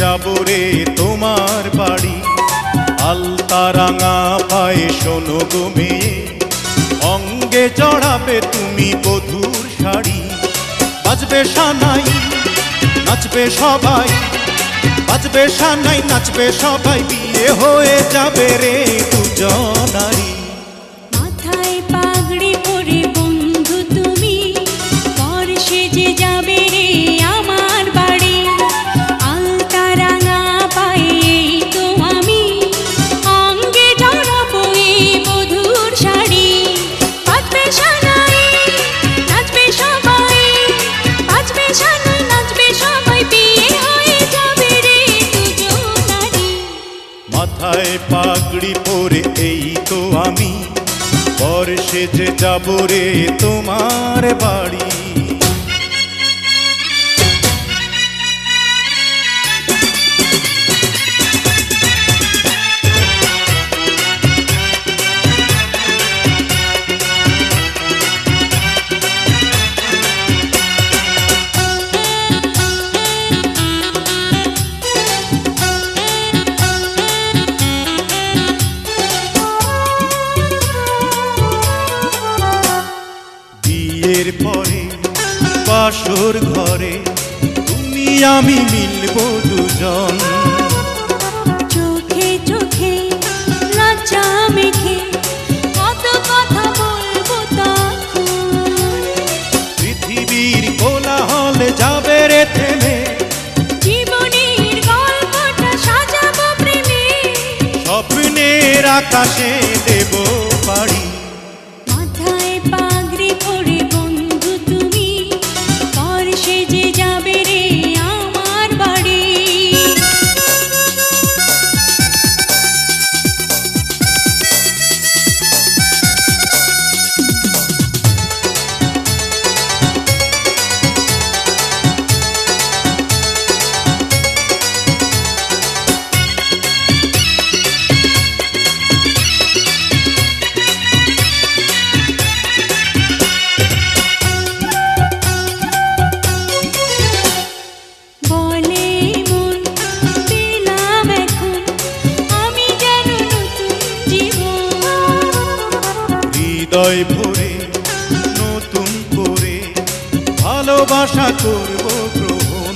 যাব রে তোমার বাড়ি। আলতা রাঙা পায়ে শোনো গো মেয়ে, অঙ্গে জড়াবে তুমি বধূর শাড়ি। বাজবে সানাই নাচবে সবাই, বাজবে সানাই নাচবে সবাই, বিয়ে হয়ে যাবে রে দুজনারি। মাথায় পাগড়ি পরে বন্ধু তুমি, পর সেজে যাবে রে আমার বাড়ি। আলতা রাঙা পায়ে তো আমি, অঙ্গে জড়াবো এই বধূর শাড়ি। বাজবে সানাই নাচবে সবাই, বাজবে সানাই নাচবে সবাই, বিয়ে হয়ে যাবে রে দুজনারি। মাথায় পাগড়ি পরে এই তো আমি, পর সেজে যাব রে তোমার বাড়ি। বিয়ের পরে বাসর ঘরে তুমি আমি মিলবো দুজন। চোখে চোখে লজ্জা মেখে কত কথা বলবো তখন। পৃথিবীর কোলাহলে যাবে রে থেমে, জীবনের গল্পটা সাজাবো প্রেমে, স্বপ্নের আকাশে দেব পাড়ি। মাথায় পাগড়ি পরে বন্ধু তুমি, পর সেজে যাবে রে আমার বাড়ি। বলে মন পেলাম এখন আমি যেন নতুন জীবন। হৃদয় ভরে নতুন করে ভালোবাসা করব গ্রহণ।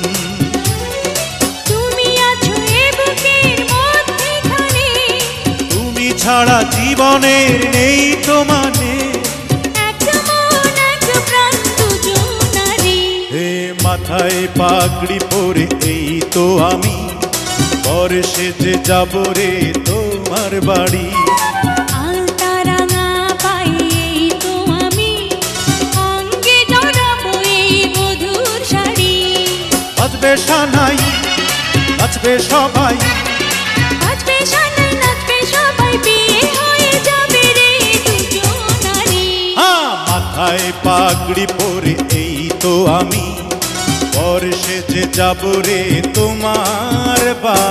তুমি আছো এ বুকের মধ্যেখানে, তুমি ছাড়া জীবনের নেই তো মানে। এক মন এক প্রাণ দুজনারি। হে মাথায় পাগড়ি পরে এই তো আমি, পর সেজে যাব রে তোমার বাড়ি। আলতা রাঙা পায়ে তো আমি, অঙ্গে জড়াবো এই বধূর শাড়ি। বাজবে সানাই নাচবে সবাই, বাজবে সানাই নাচবে সবাই, বিয়ে হয়ে যাবে রে দুজনারি। মাথায় পাগড়ি পরে এই তো আমি, পর সেজে যাব রে তোমার বাড়ি।